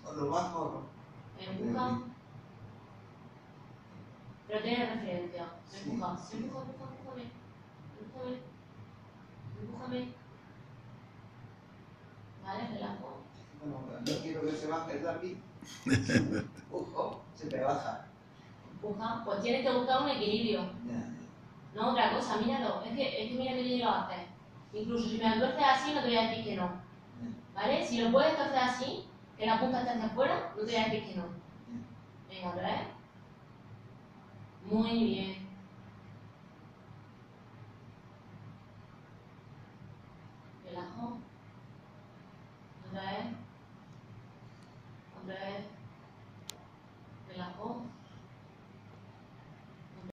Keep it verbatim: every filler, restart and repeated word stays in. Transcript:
Lo más corro. Empuja. Pero tiene referencia. Sí. Empuja. Empuja, empuja, empújame. Empújame. Empújame. Vale, relajo. Bueno, no quiero que se baje el lápiz. Empujo, se me baja. Empuja. Pues tienes que buscar un equilibrio. Ya. No otra cosa, míralo. Es que, es que mira que bien lo haces. Incluso si me lo tuerces así, no te voy a decir que no. ¿Vale? Si lo puedes torcer así, que la punta esté hacia afuera, no te voy a decir que no. Venga, otra vez. Muy bien.